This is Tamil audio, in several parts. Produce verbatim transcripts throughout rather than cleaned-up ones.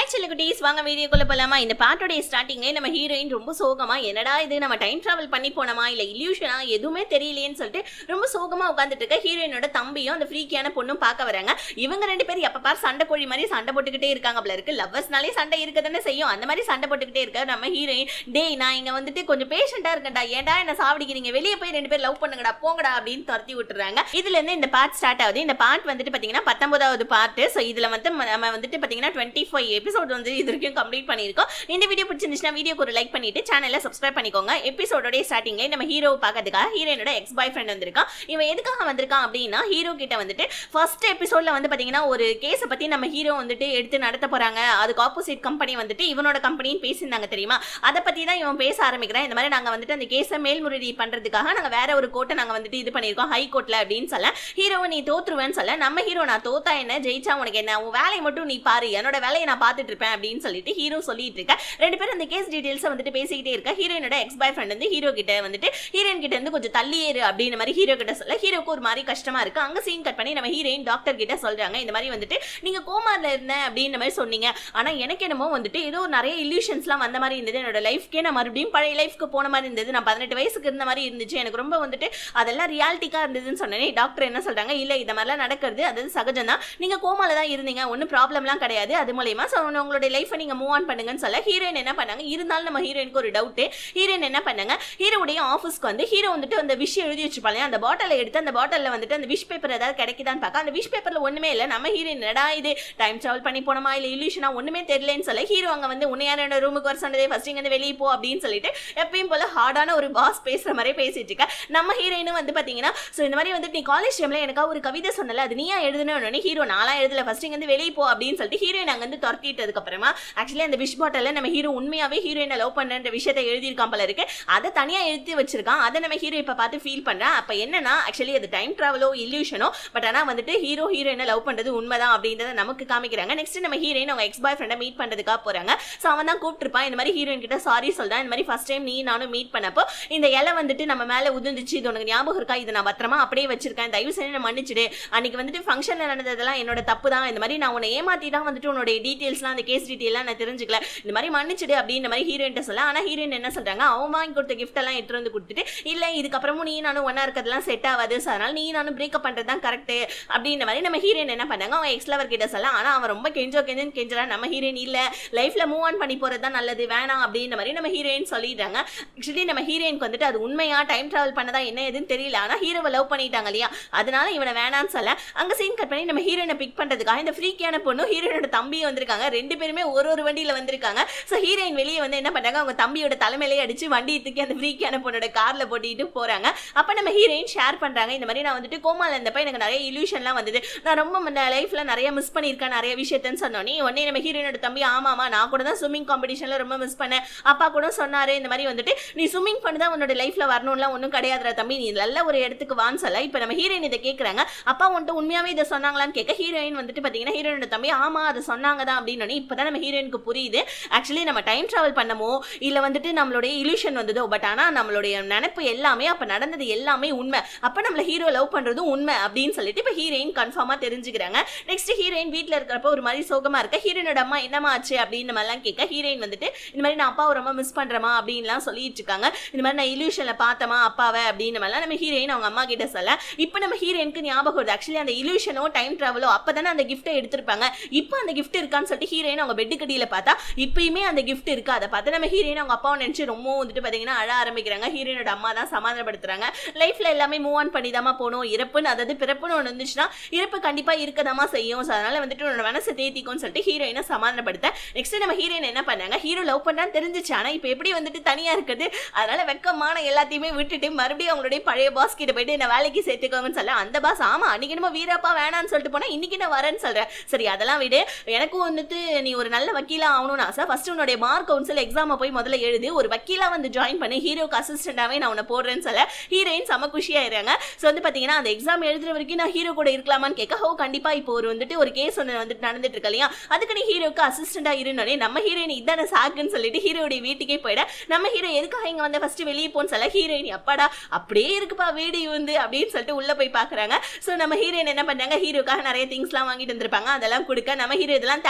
Hi Chilikutis, வாங்க வீடியோக்குள்ள போலாமா. இந்த பாட்டோட ஸ்டார்டிங்ல நம்ம ஹீரோயின் ரொம்ப சோகமா என்னடா இது நம்ம டைம் டிராவல் பண்ணி போனோமா இல்ல இல்யூஷனா எதுவுமே தெரியலையேன்னு சொல்லிட்டு ரொம்ப சோகமா உட்கார்ந்துட்டு இருக்க ஹீரோயினோட தம்பியும் அந்த ஃப்ரீக்கியான பொண்ணும் பார்க்க வராங்க. இவங்க ரெண்டு பேரும் எப்ப பார் சண்டை கோழி மாதிரி சண்டை போட்டுக்கிட்டே இருக்காங்க போல இருக்கு. லவ்வர்ஸ்னாலே சண்டை இருக்கதானே செய்யும். அந்த மாதிரி சண்டை போட்டுக்கிட்டே இருக்க நம்ம ஹீரோயின், டேய் நான் இங்க வந்துட்டு கொஞ்சம் பேஷண்டா இருக்கேன்டா, ஏன்டா என்ன சாவடிக்கிறீங்க, வெளியே போய் ரெண்டு பேரும் லவ் பண்ணுங்கடா போங்கடா அப்படின்னு துரத்தி விட்டுறாங்க. இதுல இருந்து இந்த பார்ட் ஸ்டார்ட் ஆகுது. இந்த பார்ட் வந்துட்டு பாத்தீங்கன்னா பத்தொன்பதாவது பார்ட். சோ இதுல வந்து நம்ம வந்துட்டு பாத்தீங்கன்னா டுவெண்ட்டி ஃபைவ் எபிசோட் வந்து இது வரைக்கும் கம்ப்ளீட் பண்ணிருக்கோம். இந்த வீடியோ பிடிச்சிருந்துச்சுன்னா வீடியோக்கு ஒரு லைக் பண்ணிட்டு சேனலை சப்ஸ்கிரைப் பண்ணிக்கோங்க. எபிசோடோட ஸ்டார்டிங்ல நம்ம ஹீரோவை பார்க்கறதுக்காக ஹீரோயினோட எக்ஸ் பாய் ஃப்ரெண்ட் வந்திருக்கான். இவன் எதுக்காக வந்திருக்கான் அப்படின்னா ஹீரோ கிட்ட வந்துட்டு ஃபர்ஸ்ட் எபிசோட்ல வந்து பாத்தீங்கன்னா ஒரு கேஸை பத்தி நம்ம ஹீரோ வந்துட்டு எடுத்து நடத்த போறாங்க. அதுக்கு ஆப்போசிட் கம்பெனி வந்துட்டு இவனோட கம்பெனின்னு பேசியிருந்தாங்க தெரியுமா. அதை பத்தி தான் இவன் பேச ஆரம்பிக்கிறான். இந்த மாதிரி நாங்க வந்துட்டு அந்த கேஸை மேல்முறையீடு பண்றதுக்காக நாங்க வேற ஒரு கோர்ட்டை நாங்க வந்துட்டு இது பண்ணிருக்கோம் ஹை கோர்ட்ல அப்படின்னு சொல்ல, ஹீரோவை நீ தோத்துருவேன்னு சொல்ல, நம்ம ஹீரோ நான் தோத்தா என்ன ஜெயிச்சா உனக்கு என்ன, உன் வேலையை மட்டும் நீ பாரு, என்னோட வேலையை நான் பார்த்துட்டு இருப்பேன் அப்படின்னு சொல்லிட்டு ஹீரோ சொல்லிட்டு இருக்க. ரெண்டு பேரும் அந்த கேஸ் டீடைல்ஸ் வந்துட்டு பேசிக்கிட்டே இருக்க. ஹீரோயினோட எக்ஸ் பாய் ஃப்ரெண்ட் வந்து ஹீரோ கிட்ட வந்துட்டு ஹீரோயின் கிட்ட இருந்து கொஞ்சம் தள்ளியேறு அப்படின்னு மாதிரி ஹீரோ கிட்ட சொல்ல, ஹீரோக்கு ஒரு மாதிரி கஷ்டமா இருக்கு. அங்க சீன் கட் பண்ணி நம்ம ஹீரோயின் டாக்டர் கிட்ட சொல்றாங்க, இந்த மாதிரி வந்துட்டு நீங்க கோமால இருந்த அப்படின்னு மாதிரி சொன்னீங்க, ஆனா எனக்கு என்னமோ வந்துட்டு ஏதோ நிறைய இல்யூஷன்ஸ்லாம் வந்த மாதிரி இருந்தது, என்னோட லைஃப்க்கே நான் மறுபடியும் பழைய லைஃப்க்கு போன மாதிரி இருந்தது, நான் பதினெட்டு வயசுக்கு இருந்த மாதிரி இருந்துச்சு, எனக்கு ரொம்ப வந்துட்டு அதெல்லாம் ரியாலிட்டிக்கா இருந்ததுன்னு சொன்னேன். டாக்டர் என்ன சொல்றாங்க, இல்ல இந்த மாதிரிலாம் நடக்கிறது அது சகஜம் தான், நீங்க கோமால தான் இருந்தீங்க, ஒன்னும் ப்ராப்ளம்லாம் கிடையாது, அது மூலமா உங்களுடைய லைஃபை நீங்க மூவ் ஆன் பண்ணுங்கன்னு சொல்ல, ஹீரோயின் என்ன பண்ணாங்க, இருந்தாலும் நம்ம ஹீரோயினுக்கு ஒரு டவுட். ஹீரோயின் என்ன பண்ணாங்க, ஹீரோடைய ஆஃபீஸ்க்கு வந்து ஹீரோ வந்துட்டு அந்த விஷ் எழுதி வச்சிருப்பாங்க, அந்த பாட்டிலை எடுத்து அந்த பாட்டில்ல வந்துட்டு அந்த விஷ் பேப்பர் ஏதாவது கிடைக்குதான்னு பார்க்க, அந்த விஷ் பேப்பர்ல ஒண்ணுமே இல்லை. நம்ம ஹீரோயின் என்னடா இது டைம் டிராவல் பண்ணி போனோமா இல்ல இல்யூஷனா ஒண்ணுமே தெரியலன்னு சொல்ல, ஹீரோ அங்க வந்து உன்னையாரோட ரூமுக்கு வர சொன்னதே ஃபர்ஸ்ட் இங்க வந்து வெளியே போ அப்படின்னு சொல்லிட்டு எப்பயும் போல ஹார்டான ஒரு பாஸ் பேசுற மாதிரி பேசிட்டு இருக்க. நம்ம ஹீரோயினும் வந்து பாத்தீங்கன்னா சோ இந்த மாதிரி வந்து நீ காலேஜ் டைம்ல எனக்கா ஒரு கவிதை சொன்னல, அது நீயா எழுதுனே, ஹீரோ நாளா எழுதல, ஃபர்ஸ்ட் இங்க வந்து வெளியே போ அப்படின்னு சொல்லிட்டு ஹீரோயின் அங்க வந்து துரத்திட்டதுக்கு அப்புறமா ஆக்சுவலி அந்த விஷ் பாட்டில்ல நம்ம ஹீரோ உண்மையாவே ஹீரோயினை லவ் பண்ற விஷயத்தை எழுதியிருக்கான் போல இருக்கு. அதை தனியா எழுதி வச்சிருக்கான். அதை நம்ம ஹீரோ இப்ப பார்த்து ஃபீல் பண்றான். அப்ப என்னன்னா ஆக்சுவலி அது டைம் டிராவலோ இல்யூஷனோ, பட் ஆனா வந்துட்டு ஹீரோ ஹீரோயினை லவ் பண்றது உண்மைதான் அப்படின்றத நமக்கு காமிக்கிறாங்க. நெக்ஸ்ட் நம்ம ஹீரோயின் அவங்க எக்ஸ் பாய் ஃப்ரெண்டை மீட் பண்றதுக்காக போறாங்க. சோ அவன் தான் கூப்பிட்டுருப்பான். இந்த மாதிரி ஹீரோயின் கிட்ட சாரி சொல்றான், இந்த மாதிரி ஃபர்ஸ்ட் டைம் நீ நானும் மீட் பண்ணப்போ இந்த இலை வந்துட்டு நம்ம மேல உதிர்ந்துச்சு, இது உனக்கு ஞாபகம் இருக்கா, இதை நான் பத்திரமா அப்படியே வச்சிருக்கேன், தயவு செஞ்சு நான் மன்னிச்சிடு, அன்னைக்கு வந்துட்டு ஃபங்க்ஷன்ல நடந்ததெல்லாம் என்னோட தப்பு தான், இந்த மாதிரி நான் உன்னை ஏமாத்தி தான் வந்துட்டு உன்னோட டீடைல்ஸ்லாம் அந்த கேஸ் டீடைல்லாம் நான் தெரிஞ்சுக்கல, இந்த மாதிரி மன்னிச்சிடு அப்படின்னு மாதிரி ஹீரோயின் சொல்ல. ஆனா ஹீரோயின் என்ன சொல்றாங்க, அவன் வாங்கி கொடுத்த கிஃப்ட் எல்லாம் எடுத்து வந்து கொடுத்துட்டு இல்ல இதுக்கப்புறமும் நீ நானும் ஒன்னா இருக்கிறதுலாம் செட் ஆகாது, அதனால நீ நானும் பிரேக்கப் பண்றதுதான் கரெக்ட் அப்படின்ற மாதிரி நம்ம ஹீரோயின் என்ன பண்ணாங்க, அவன் எக்ஸ் லவர் கிட்ட சொல்ல. ஆனா அவன் ரொம்ப கெஞ்சோ கெஞ்சன்னு கெஞ்சறா. நம்ம ஹீரோயின் இல்ல லைஃப்ல மூவ் ஆன் பண்ணி போறதுதான் நல்லது, வேணாம் அப்படின்ற மாதிரி நம்ம ஹீரோயின் சொல்லிடுறாங்க. ஆக்சுவலி நம்ம ஹீரோயினுக்கு வந்துட்டு அது உண்மையா டைம் டிராவல் பண்ணதா என்ன எதுன்னு தெரியல, ஆனா ஹீரோவை லவ் பண்ணிட்டாங்க இல்லையா, அதனால இவனை வேணான்னு சொல்ல அங்க சீன் கட் பண்ணி நம்ம ஹீரோயினை பிக் பண்றதுக்காக இந்த ஃப்ரீக்கியான பொண்ணு ஹீரோயினோட தம்பியும் வந்திருக்காங்க. ரெண்டு பேருமே ஒரு ஒரு வண்டியில வந்திருக்காங்க. சோ ஹீரோயின் வெளியே வந்து என்ன பண்ணாங்க, அவங்க தம்பியோட தலைமையிலேயே அடிச்சு வண்டி தூக்கி அந்த ஃப்ரீக்கியான பொண்ணோட கார்ல போட்டிட்டு போறாங்க. அப்ப நம்ம ஹீரோயின் ஷேர் பண்றாங்க, இந்த மாதிரி நான் வந்துட்டு கோமால இருந்தப்ப எனக்கு நிறைய இல்யூஷன்லாம் வந்தது, நான் ரொம்ப லைஃப்ல நிறைய மிஸ் பண்ணிருக்கேன் நிறைய விஷயத்தன்னு சொன்னோன்னே உடனே நம்ம ஹீரோயினோட தம்பி ஆமாமா நான் கூட தான் ஸ்விம்மிங் காம்படிஷன்ல ரொம்ப மிஸ் பண்ணேன், அப்பா கூட சொன்னாரு இந்த மாதிரி வந்துட்டு நீ ஸ்விம்மிங் பண்ணி தான் உன்னோட லைஃப்ல வரணும்லாம் ஒன்றும் கிடையாதுடா தம்பி, நீ நல்ல ஒரு இடத்துக்கு வான்னு சொல்ல. இப்ப நம்ம ஹீரோயின் இதை கேட்கறாங்க, அப்பா வந்துட்டு உண்மையாவே இதை சொன்னாங்களான்னு கேட்க ஹீரோயின் வந்துட்டு பாத்தீங்கன்னா ஹீரோயினோட தம்பி ஆமா அதை சொன்னாங்க தான் அப்படின்னு. இப்பதான் நம்ம ஹீரோயினுக்கு புரியுது ஆக்சுவலி நம்ம டைம் டிராவல் பண்ணமோ இல்ல வந்துட்டு நம்மளுடைய இல்யூஷன் வந்ததோ, பட் ஆனா நம்மளுடைய நினைப்பு எல்லாமே அப்ப நடந்தது எல்லாமே உண்மை, அப்ப நம்மள ஹீரோ லவ் பண்றதும் உண்மை அப்படின்னு சொல்லிட்டு இப்ப ஹீரோயின் கன்ஃபார்மா தெரிஞ்சுக்கிறாங்க. நெக்ஸ்ட் ஹீரோயின் வீட்டுல இருக்கிறப்ப ஒரு மாதிரி சோகமா இருக்க, ஹீரோயினோட அம்மா என்னமா ஆச்சு அப்படின்னு மாதிரிலாம் கேட்க ஹீரோயின் வந்துட்டு இந்த மாதிரி நான் அப்பாவை ரொம்ப மிஸ் பண்றேமா அப்படின்லாம் சொல்லிட்டு இருக்காங்க. இந்த மாதிரி நான் இல்யூஷன்ல பார்த்தமா அப்பாவை அப்படின்னு மாதிரிலாம் நம்ம ஹீரோயின் அவங்க அம்மா கிட்ட சொல்ல. இப்ப நம்ம ஹீரோயினுக்கு ஞாபகம் வருது ஆக்சுவலி அந்த இல்யூஷனோ டைம் டிராவலோ அப்பதானே அந்த கிஃப்ட்டை எடுத்திருப்பாங்க, இப்போ அந்த கிஃப்ட் இருக்கான்னு சொல்லிட்டு ஹீரோயின் அவங்க பெட்டு கடியில பார்த்தா இப்பயுமே அந்த கிஃப்ட் இருக்கு. அதை பார்த்து நம்ம ஹீரோயின் அவங்க அப்பாவை நினைச்சு ரொம்ப வந்துட்டு பாத்தீங்கன்னா அழ ஆரம்பிக்கிறாங்க. ஹீரோயினோட அம்மா தான் சமாதானப்படுத்துறாங்க, லைஃப்ல எல்லாமே மூவ் ஆன் பண்ணிதாமா போகணும், இறப்புன்னு அதாவது பிறப்புன்னு ஒன்று இருந்துச்சுன்னா இறப்பு கண்டிப்பா இருக்கதாமா செய்யும், அதனால வந்துட்டு உன்னோட மனசை தேத்திக்கும்னு சொல்லிட்டு ஹீரோயினை சமாதானப்படுத்த. நெக்ஸ்ட் நம்ம ஹீரோயின் என்ன பண்ணாங்க, ஹீரோ லவ் பண்ணான்னு தெரிஞ்சிச்சு, ஆனா இப்ப எப்படி வந்துட்டு தனியா இருக்குது, அதனால வெக்கமான எல்லாத்தையுமே விட்டுட்டு மறுபடியும் அவங்களுடைய பழைய பாஸ் கிட்ட போயிட்டு என்ன வேலைக்கு சேர்த்துக்கோங்கன்னு சொல்ல. அந்த பாஸ் ஆமா அன்னைக்கு நம்ம வீரப்பா வேணான்னு சொல்லிட்டு போனா இன்னைக்கு நான் வரேன்னு சொல்றேன், சரி அதெல்லாம் விடு, எனக்கும் வந்துட்டு நீ ஒரு நல்ல வக்கீலா ஆகணும்னு ஆசை, ஃபர்ஸ்ட் உன்னுடைய மார்க் கவுன்சில் எக்ஸாமை போய் முதல்ல எழுது, ஒரு வக்கீலா வந்து ஜாயின் பண்ணி ஹீரோக்கு அசிஸ்டண்டாவே நான் உன்னை போடுறேன்னு சொல்ல ஹீரோயின் செம குஷியாயிராங்க. ஸோ வந்து பாத்தீங்கன்னா அந்த எக்ஸாம் எழுதுற வரைக்கும் நான் ஹீரோ கூட இருக்கலாமான்னு கேட்க, ஹோ கண்டிப்பா இப்போ ஒரு வந்துட்டு ஒரு கேஸ் ஒன்று வந்துட்டு நடந்துட்டு இருக்கு இல்லையா, அதுக்கு நீ ஹீரோக்கு அசிஸ்டண்டா இருந்தோடனே நம்ம ஹீரோயின் இதான சாக்குன்னு சொல்லிட்டு ஹீரோடைய வீட்டுக்கே போயிட. நம்ம ஹீரோ எதுக்காக இங்க வந்து ஃபர்ஸ்ட் வெளியே போன்னு சொல்ல ஹீரோயின் அப்பாடா அப்படியே இருக்குப்பா வீடு வந்து அப்படின்னு சொல்லிட்டு உள்ள போய் பாக்குறாங்க. ஸோ நம்ம ஹீரோயின் என்ன பண்ணாங்க, ஹீரோக்காக நிறைய திங்ஸ்லாம் வாங்கிட்டு வந்திருப்பாங்க, அதெல்லாம் கொடுக்க நம்ம ஹீரோ இதெல்லாம் தேவையில்ல ஃபர்ஸ்ட்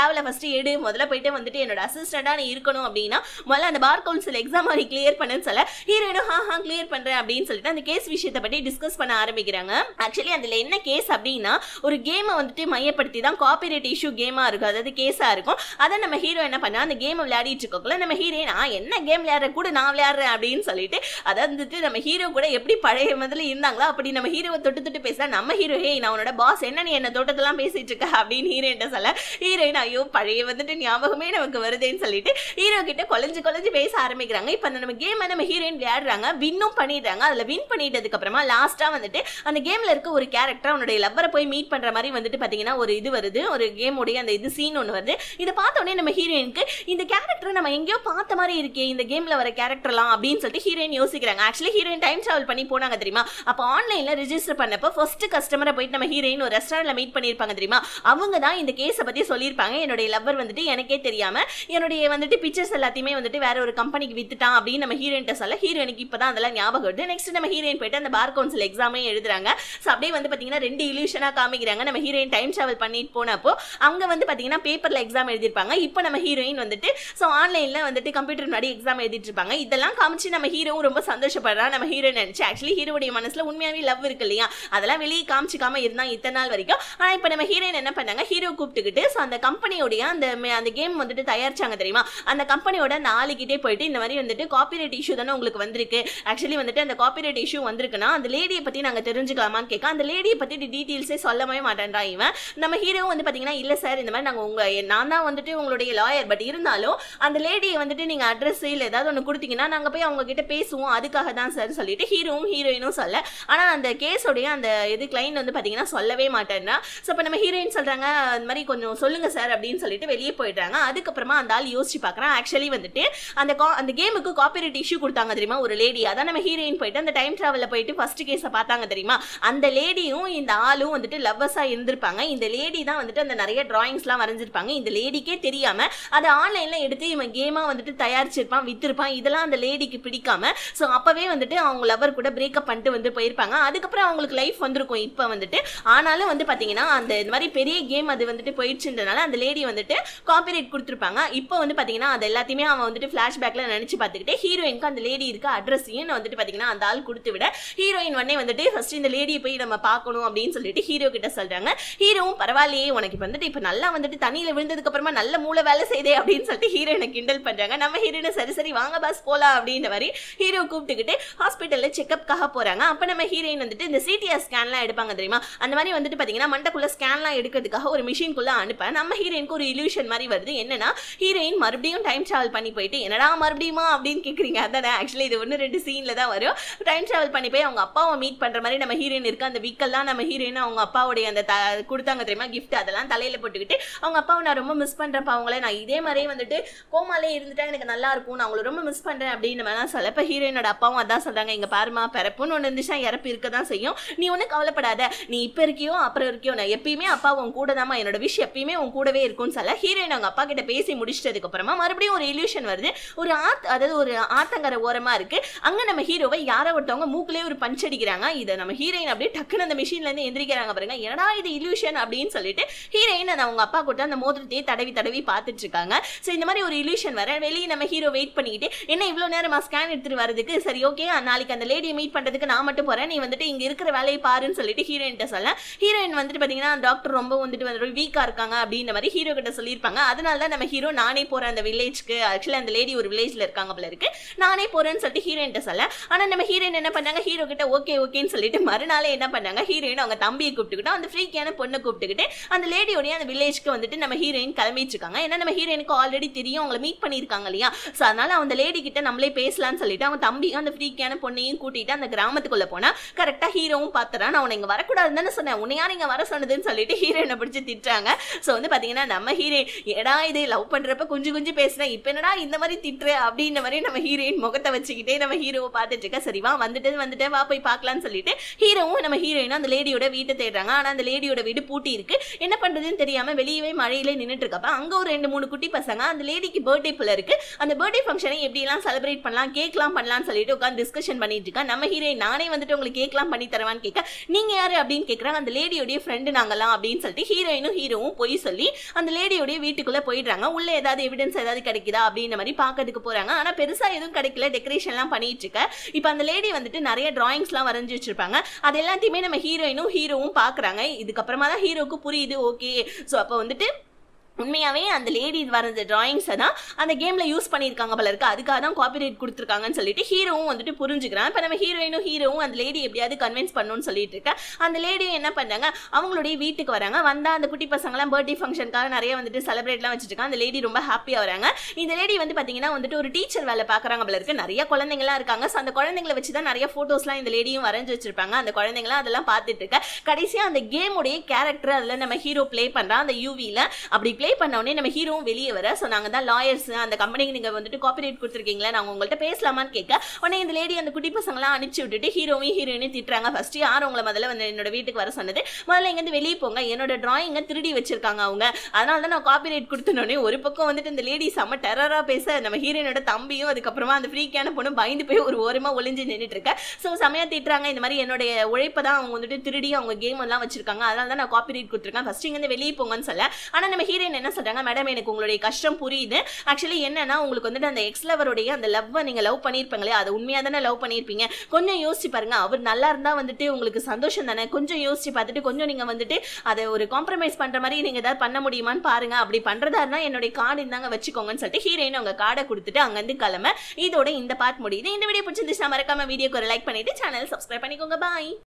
ஃபர்ஸ்ட் எடு முதல்ல போயிட்டு வந்துட்டு என்னோட அசிஸ்டண்டா நீ இருக்கணும் அப்படின்னா முதல்ல அந்த பார் கவுன்சில் எக்ஸாம் மாதிரி கிளியர் பண்ணுன்னு சொல்ல ஹீரோயினும் ஹா ஹா கிளியர் பண்றேன் அப்படின்னு சொல்லிட்டு அந்த கேஸ் விஷயத்தை பத்தி டிஸ்கஸ் பண்ண ஆரம்பிக்கிறாங்க. ஆக்சுவலி அதுல என்ன கேஸ் அப்படின்னா ஒரு கேமை வந்துட்டு மையப்படுத்தி தான் காப்பிரைட் இஷ்யூ கேமா இருக்கும், அதாவது கேஸா இருக்கும். அதை நம்ம ஹீரோ என்ன பண்ணா அந்த கேம் விளையாடிட்டு இருக்கோம்ல நம்ம ஹீரோயின் ஆ என்ன கேம் விளையாடுற கூட நான் விளையாடுறேன் அப்படின்னு சொல்லிட்டு அதாவது வந்துட்டு நம்ம ஹீரோ கூட எப்படி பழைய முதல்ல இருந்தாங்களோ அப்படி நம்ம ஹீரோவை தொட்டு தொட்டு பேசுறா. நம்ம ஹீரோ ஹே நான் உன்னோட பாஸ் என்ன நீ என்ன தோட்டத்தெல்லாம் பேசிட்டு இருக்க அப்படின்னு ஹீரோயின்ட்ட சொல்ல ஹீரோயின் ஐயோ பழைய வந்துட்டு ஞாபகமே நமக்கு வருதுன்னு சொல்லிட்டு ஹீரோ கிட்ட கொலைஞ்சு கொலைஞ்சு பேச ஆரம்பிக்கிறாங்க. இப்ப அந்த நம்ம கேம் நம்ம ஹீரோயின் விளையாடுறாங்க, வின்னும் பண்ணிடுறாங்க. அதுல வின் பண்ணிட்டதுக்கு அப்புறமா லாஸ்டா வந்துட்டு அந்த கேம்ல இருக்க ஒரு கேரக்டர் அவனுடைய லவ்வரை போய் மீட் பண்ற மாதிரி வந்துட்டு பாத்தீங்கன்னா ஒரு இது வருது, ஒரு கேம் உடைய அந்த இது சீன் ஒன்று வருது. இதை பார்த்த உடனே நம்ம ஹீரோயினுக்கு இந்த கேரக்டர் நம்ம எங்கேயோ பார்த்த மாதிரி இருக்கே இந்த கேம்ல வர கேரக்டர்லாம் அப்படின்னு சொல்லிட்டு ஹீரோயின் யோசிக்கிறாங்க. ஆக்சுவலி ஹீரோயின் டைம் டிராவல் பண்ணி போனாங்க தெரியுமா, அப்போ ஆன்லைன்ல ரெஜிஸ்டர் பண்ணப்போ ஃபர்ஸ்ட் கஸ்டமரை போயிட்டு நம்ம ஹீரோயின் ஒரு ரெஸ்டாரண்ட்ல மீட் பண்ணிருப்பாங்க தெரியுமா, அவங்க தான் இந்த கேஸை பத்தி சொல்லியிருப்பாங்க. என்னுடைய லவ்வர் வந்துட்டு எனக்கே தெரியாம என்னுடைய வந்துட்டு பிக்சர்ஸ் எல்லாத்தையுமே வந்துட்டு வேற ஒரு கம்பெனிக்கு வித்துட்டான் அப்படின்னு நம்ம ஹீரோயின்ட்ட சொல்ல ஹீரோயினுக்கு இப்பதான் அதெல்லாம் ஞாபகம் வருது. நெக்ஸ்ட் நம்ம ஹீரோயின் போயிட்டு அந்த பார் கவுன்சில் எக்ஸாமே எழுதுறாங்க. ஸோ அப்படியே வந்து பாத்தீங்கன்னா ரெண்டு இல்யூஷனா காமிக்கிறாங்க. நம்ம ஹீரோயின் டைம் டிராவல் பண்ணிட்டு போனப்போ அங்க வந்து பாத்தீங்கன்னா பேப்பர்ல எக்ஸாம் எழுதிருப்பாங்க. இப்போ நம்ம ஹீரோயின் வந்துட்டு ஸோ ஆன்லைன்ல வந்துட்டு கம்ப்யூட்டர் முன்னாடி எக்ஸாம் எழுதிட்டு இருப்பாங்க. இதெல்லாம் காமிச்சு நம்ம ஹீரோவும் ரொம்ப சந்தோஷப்படுறா. நம்ம ஹீரோயின் நினைச்சு ஆக்சுவலி ஹீரோடைய மனசுல உண்மையாவே லவ் இருக்கு இல்லையா, அதெல்லாம் வெளியே காமிச்சிக்காம இருந்தாங்க இத்தனை நாள் வரைக்கும். ஆனா இப்போ நம்ம ஹீரோயின் என்ன பண்ணாங்க, ஹீரோ கூப்பிட்டுக்கிட்டு ஸோ அந்த கம்பெனியோடைய அந்த அந்த கேம் வந்துட்டு தயாரிச்சாங்க தெரியுமா, அந்த கம்பெனியோட அந்த ஆளுகிட்டே போயிட்டு இந்த மாதிரி வந்துட்டு காப்பிரைட் இஷ்யூ தானே உங்களுக்கு வந்திருக்கு, ஆக்சுவலி வந்துட்டு அந்த காப்பிரைட் இஷ்யூ வந்திருக்குன்னா அந்த லேடியை பத்தி நாங்க தெரிஞ்சுக்கலாமான்னு கேட்க அந்த லேடியை பத்தி டீட்டெயில்ஸே சொல்லவே மாட்டேன்றா இவன். நம்ம ஹீரோ வந்து பாத்தீங்கன்னா இல்ல சார் இந்த மாதிரி நாங்க உங்க நான் தான் வந்துட்டு உங்களுடைய லாயர், பட் இருந்தாலும் அந்த லேடியை வந்துட்டு நீங்க அட்ரஸ் இல்ல ஏதாவது ஒன்று கொடுத்தீங்கன்னா நாங்க போய் அவங்க கிட்ட பேசுவோம், அதுக்காக தான் சார் சொல்லிட்டு ஹீரோவும் ஹீரோயினும் சொல்ல. ஆனா அந்த கேஸோடைய அந்த இது கிளைண்ட் வந்து பாத்தீங்கன்னா சொல்லவே மாட்டேன்னா. ஸோ இப்போ நம்ம ஹீரோயின் சொல்றாங்க அந்த மாதிரி கொஞ்சம் சொல்லுங்க சார் அப்படின்னு சொல்லிட்டு வெளியே போயிடுறாங்க. அதுக்கப்புறமா அந்த ஆள் யோசிச்சு பாக்குறான். ஆக்சுவலி வந்துட்டு அந்த அந்த கேமுக்கு காப்பிரைட் இஷ்யூ கொடுத்தாங்க தெரியுமா ஒரு லேடி, அதான் நம்ம ஹீரோயின் போயிட்டு அந்த டைம் டிராவல்ல போயிட்டு ஃபர்ஸ்ட் கேஸை பார்த்தாங்க தெரியுமா, அந்த லேடியும் இந்த ஆளும் வந்துட்டு லவ்வர்ஸா இருந்திருப்பாங்க. இந்த லேடி தான் வந்துட்டு அந்த நிறைய டிராயிங்ஸ்லாம் வரைஞ்சிருப்பாங்க. இந்த லேடிக்கே தெரியாம அதை ஆன்லைன்ல எடுத்து இவன் கேமா வந்துட்டு தயாரிச்சிருப்பான் வித்திருப்பான். இதெல்லாம் அந்த லேடிக்கு பிடிக்காம ஸோ அப்பவே வந்துட்டு அவங்க லவர் கூட பிரேக்கப் பண்ணிட்டு வந்து போயிருப்பாங்க. அதுக்கப்புறம் அவங்களுக்கு லைஃப் வந்திருக்கும் இப்போ வந்துட்டு. ஆனாலும் வந்து பாத்தீங்கன்னா அந்த இந்த மாதிரி பெரிய கேம் அது வந்துட்டு போயிடுச்சுன்றனால அந்த லேடி வந்துட்டு காப்பிரைட் கொடுத்துருப்பாங்க. இப்போ வந்து பாத்தீங்கன்னா அது எல்லாத்தையுமே அவன் வந்துட்டு பிளாஷ்பேக்ல நினைச்சு பார்த்துக்கிட்டு ஹீரோயினுக்கு அந்த லேடி இருக்க அட்ரஸையும் வந்துட்டு பாத்தீங்கன்னா அந்த ஆள் கொடுத்து விட ஹீரோயின் உடனே வந்துட்டு ஃபர்ஸ்ட் இந்த லேடியை போய் நம்ம பார்க்கணும் அப்படின்னு சொல்லிட்டு ஹீரோ கிட்ட சொல்றாங்க. ஹீரோவும் பரவாயில்லையே உனக்கு வந்துட்டு இப்ப நல்லா வந்துட்டு தண்ணியில விழுந்ததுக்கு அப்புறமா நல்ல மூளை வேலை செய்தே அப்படின்னு சொல்லிட்டு ஹீரோயினை கிண்டல் பண்றாங்க. நம்ம ஹீரோயினை சரி சரி வாங்க பாஸ் போலாம் அப்படின்ற மாதிரி ஹீரோ கூப்பிட்டுக்கிட்டு ஹாஸ்பிட்டல்ல செக்அப்காக போறாங்க. அப்ப நம்ம ஹீரோயின் வந்துட்டு இந்த சிடிஆர் ஸ்கேன்லாம் எடுப்பாங்க தெரியுமா, அந்த மாதிரி வந்துட்டு பாத்தீங்கன்னா மண்டக்குள்ள ஸ்கேன்லாம் எடுக்கிறதுக்காக ஒரு மிஷின்குள்ள அனுப்ப நம்ம ஹீரோயினுக்கு ஒரு இல்யூஷன் மாதிரி வருது. என்னன்னா ஹீரோயின் மறுபடியும் டைம் டிராவல் பண்ணி போயிட்டு என்னடா மறுபடியுமா அப்படின்னு கேக்குறீங்க, அதானே ஆக்சுவலி இது ஒன்னு ரெண்டு சீன்ல தான் வரும். டைம் டிராவல் பண்ணி போய் அவங்க அப்பாவை மீட் பண்ற மாதிரி நம்ம ஹீரோயின் இருக்கு. அந்த வீக்கெல்லாம் நம்ம ஹீரோயின் அவங்க அப்பாவுடைய அந்த கொடுத்தாங்க தெரியுமா கிஃப்ட், அதெல்லாம் தலையில போட்டுக்கிட்டு அவங்க அப்பாவை நான் ரொம்ப மிஸ் பண்றப்ப அவங்கள நான் இதே மாதிரியே வந்துட்டு கோமாலே இருந்துட்டா எனக்கு நல்லா இருக்கும், நான் அவங்களை ரொம்ப மிஸ் பண்றேன் அப்படின்னு வேணா சொல்ல. இப்ப ஹீரோயினோட அப்பாவும் அதான் சொல்றாங்க, இங்க பாருமா பிறப்புன்னு ஒன்று இருந்துச்சா இறப்பு இருக்கதான் செய்யும், நீ ஒன்னும் கவலைப்படாத, நீ இப்ப இருக்கியோ அப்புறம் இருக்கியோ நான் எப்பயுமே அப்பா உன் கூட தாமா, என்னோட விஷ் எப்பயுமே உன் கூடவே இருக்கும்னு சொல்ல. ஹீரோயின் அவங்க அப்பா கிட்ட பேசி முடிச்சதுக்கு அப்புறமா மறுபடியும் ஒரு இல்யூஷன் வருது. ஒரு ஆத் அதாவது ஒரு ஆத்தங்கரை ஓரமா இருக்கு. அங்க நம்ம ஹீரோவை யாரோ ஒருத்தவங்க மூக்கிலே ஒரு பஞ்ச் அடிக்கிறாங்க. இதை நம்ம ஹீரோயின் அப்படியே டக்குன்னு அந்த மிஷின்ல இருந்து எந்திரிக்கிறாங்க பாருங்க. என்னடா இது இல்யூஷன் அப்படின்னு சொல்லிட்டு ஹீரோயின் அதை அவங்க அப்பா கூட அந்த மோதிரத்தையே தடவி தடவி பார்த்துட்டு இருக்காங்க. ஸோ இந்த மாதிரி ஒரு இல்யூஷன் வர வெளியே நம்ம ஹீரோ வெயிட் பண்ணிக்கிட்டு என்ன இவ்வளவு நேரமா ஸ்கேன் எடுத்துட்டு வரதுக்கு, சரி ஓகே நாளைக்கு அந்த லேடியை மீட் பண்றதுக்கு நான் மட்டும் போறேன், நீ வந்துட்டு இங்க இருக்கிற வேலையை பாருன்னு சொல்லிட்டு ஹீரோயின் சொல்ல. ஹீரோயின் வந்துட்டு பாத்தீங்கன்னா டாக்டர் ரொம்ப வந்துட்டு வந்து வீக்கா இருக்காங்க அப்படின்ற மாதிரி ஹீரோ கிட்ட சொல்லியிருப்பாங்க. அதனால தான் நம்ம ஹீரோ நானே போறேன் அந்த வில்லேஜ்க்கு, ஆக்சுவலி அந்த லேடி ஒரு வில்லேஜ்ல இருக்காங்க போல இருக்கு, நானே போறேன்னு சொல்லிட்டு ஹீரோயின் சொல்ல. ஆனா நம்ம ஹீரோயின் என்ன பண்ணாங்க, ஹீரோ கிட்ட ஓகே ஓகேன்னு சொல்லிட்டு மறுநாளே என்ன பண்ணாங்க, ஹீரோயின் அவங்க தம்பியை கூப்பிட்டுக்கிட்டு அந்த ஃப்ரீக்கியான பொண்ணை கூப்பிட்டுக்கிட்டு அந்த லேடியோடைய அந்த வில்லேஜ்க்கு வந்துட்டு நம்ம ஹீரோயின் கிளம்பிட்டு இருக்காங்க. ஏன்னா நம்ம ஹீரோயினுக்கு ஆல்ரெடி தெரியும் அவங்களை மீட் பண்ணியிருக்காங்க இல்லையா, ஸோ அதனால அந்த லேடி கிட்ட நம்மளே பேசலாம்னு சொல்லிட்டு அவங்க தம்பியும் அந்த ஃப்ரீக்கியான பொண்ணையும் கூட்டிட்டு அந்த கிராமத்துக்குள்ள போனா கரெக்டா ஹீரோவும் பாத்துறான். நான் உன்னை இங்க வரக்கூடாதுன்னு தானே சொன்னேன், உன்னை யார் இங்க வர சொன்னதுன்னு சொல்லிட்டு ஹீரோயினை பிடிச்சி திட்டுறாங்க. ஸோ வந்து பாத்தீங்கன்னா நம்ம ஹீரோயின் எடா இது லவ் பண்றப்ப குஞ்சு குஞ்சு பேசுறேன், இப்ப என்னடா இந்த மாதிரி திட்டுற அப்படின்ற மாதிரி நம்ம ஹீரோயின் முகத்தை வச்சுக்கிட்டே நம்ம ஹீரோவை பார்த்துட்டு இருக்க. சரிவா வந்துட்டு வந்துட்டு வா போய் பார்க்கலாம்னு சொல்லிட்டு ஹீரோவும் நம்ம ஹீரோயினும் அந்த லேடியோட வீட்டை தேடுறாங்க. ஆனா அந்த லேடியோட வீடு பூட்டி இருக்கு. என்ன பண்றதுன்னு தெரியாம வெளியவே மழையில நின்றுட்டு இருக்கப்ப அங்க ஒரு ரெண்டு மூணு குட்டி பசங்க அந்த லேடிக்கு பர்த்டே போல இருக்கு. அந்த பர்த்டே ஃபங்க்ஷனை எப்படி எல்லாம் செலிப்ரேட் பண்ணலாம் கேக்லாம் பண்ணலாம்னு சொல்லிட்டு உட்காந்து டிஸ்கஷன் பண்ணிட்டு இருக்கா. நம்ம ஹீரோயின் நானே வந்துட்டு உங்களுக்கு கேக்லாம் பண்ணி தரவான்னு கேட்க, நீங்க யாரு அப்படின்னு கேட்கறாங்க. அந்த லேடியோட ஃப்ரெண்டு நாங்கலாம் அப்படின்னு சொல்லிட்டு ஹீரோயினும் ஹீரோவும் போய் சொல்லி அந்த லேடி லேடியோட வீட்டுக்குள்ள போயிடுறாங்க. உள்ள ஏதாவது எவிடன்ஸ் ஏதாவது கிடைக்குதா அப்படின்ற மாதிரி பாக்கிறதுக்கு போறாங்க. ஆனா பெருசா எதுவும் கிடைக்கல. டெக்கரேஷன் எல்லாம் பண்ணிட்டு இருக்க. இப்ப அந்த லேடி வந்துட்டு நிறைய டிராயிங்ஸ் எல்லாம் வரைஞ்சு வச்சிருப்பாங்க. அது எல்லாத்தையுமே நம்ம ஹீரோயினும் ஹீரோவும் பாக்குறாங்க. இதுக்கப்புறமா தான் ஹீரோக்கு புரியுது. ஓகே, சோ அப்ப வந்துட்டு உண்மையாவே அந்த லேடி வரைஞ்ச டிராயிங்ஸை தான் அந்த கேம்ல யூஸ் பண்ணியிருக்காங்க போல இருக்கு. அதுக்காக தான் காப்பிரைட் கொடுத்துருக்காங்கன்னு சொல்லிட்டு ஹீரோவும் வந்துட்டு புரிஞ்சுக்கிறான். இப்போ நம்ம ஹீரோயினும் ஹீரோவும் அந்த லேடி எப்படியாவது கன்வின்ஸ் பண்ணணும்னு சொல்லிட்டு இருக்க. அந்த லேடியும் என்ன பண்ணாங்க, அவங்களுடைய வீட்டுக்கு வராங்க. வந்தா அந்த குட்டி பசங்களாம் பர்த்டே ஃபங்க்ஷனுக்காக நிறைய வந்துட்டு செலிப்ரேட்லாம் வச்சுட்டு இருக்காங்க. அந்த லேடி ரொம்ப ஹாப்பியாக வராங்க. இந்த லேடி வந்து பார்த்தீங்கன்னா வந்துட்டு ஒரு டீச்சர் வேலை பார்க்குறாங்க போல இருக்கு. நிறைய குழந்தைங்களாம் இருக்காங்க. ஸோ அந்த குழந்தைங்களை வச்சு தான் நிறைய ஃபோட்டோஸ்லாம் இந்த லேடியும் வரைஞ்சி வச்சிருப்பாங்க. அந்த குழந்தைங்களாம் அதெல்லாம் பார்த்துட்டு இருக்க. கடைசியாக அந்த கேமுடைய கேரக்டர் அதில் நம்ம ஹீரோ ப்ளே பண்ணுறான். அந்த யூவியில் அப்படி ப்ளே பண்ண உடனே நம்ம ஹீரோ வெளியே வர. ஸோ நாங்கள் தான் லாயர்ஸ், அந்த கம்பெனிக்கு நீங்கள் வந்துட்டு காப்பிரைட் கொடுத்துருக்கீங்களா, நாங்கள் உங்கள்கிட்ட பேசலாமான்னு கேட்க உடனே இந்த லேடி அந்த குட்டி பசங்களாம் அனுப்பிச்சு விட்டுட்டு ஹீரோவையும் ஹீரோயினையும் திட்டுறாங்க. ஃபர்ஸ்ட் யார் உங்களை முதல்ல வந்து என்னோட வீட்டுக்கு வர சொன்னது, முதல்ல இங்கேருந்து வெளியே போங்க, என்னோட டிராயிங்கை திருடி வச்சிருக்காங்க அவங்க, அதனால தான் நான் காப்பிரைட் கொடுத்தனோடனே ஒரு பக்கம் வந்துட்டு இந்த லேடி செம்ம டெரரா பேச, நம்ம ஹீரோயினோட தம்பியும் அதுக்கப்புறமா அந்த ஃப்ரீக்கான பொண்ணு பயந்து போய் ஒரு ஓரமாக ஒளிஞ்சு நின்றுட்டு இருக்க. ஸோ செமையா திட்டுறாங்க. இந்த மாதிரி என்னுடைய உழைப்பை தான் அவங்க வந்துட்டு திருடி அவங்க கேம் எல்லாம் வச்சிருக்காங்க, அதனால தான் நான் காப்பிரைட் கொடுத்துருக்கேன், ஃபர்ஸ்ட் இங்கேருந்து வெளியே போங்கன்னு சொல்ல. ஆனால் நம்ம ஹீரோயின் என்ன சொல்றாங்க, மேடம் எனக்கு உங்களுடைய கஷ்டம் புரியுது. ஆக்சுவலி என்னன்னா உங்களுக்கு வந்துட்டு அந்த எக்ஸ் லவருடைய அந்த லவ்வை நீங்க லவ் பண்ணிருப்பீங்களே, அது உண்மையா தானே லவ் பண்ணிருப்பீங்க, கொஞ்சம் யோசிச்சு பாருங்க, அவர் நல்லா இருந்தா வந்துட்டு உங்களுக்கு சந்தோஷம் தானே, கொஞ்சம் யோசிச்சு பார்த்துட்டு கொஞ்சம் நீங்க வந்துட்டு அதை ஒரு காம்ப்ரமைஸ் பண்ற மாதிரி நீங்க ஏதாவது பண்ண முடியுமான்னு பாருங்க, அப்படி பண்றதா இருந்தா என்னுடைய கார்டு இருந்தாங்க வச்சுக்கோங்கன்னு சொல்லிட்டு ஹீரோயின் அவங்க கார்டை கொடுத்துட்டு அங்கிருந்து கிளம்ப. இதோட இந்த பார்ட் முடியுது. இந்த வீடியோ பிடிச்சிருந்துச்சுன்னா மறக்காம வீடியோக்கு ஒரு லைக் பண்ணிட்டு சேனல் சப்ஸ்கிரைப் பண்ணிக்கோங்க. பாய்.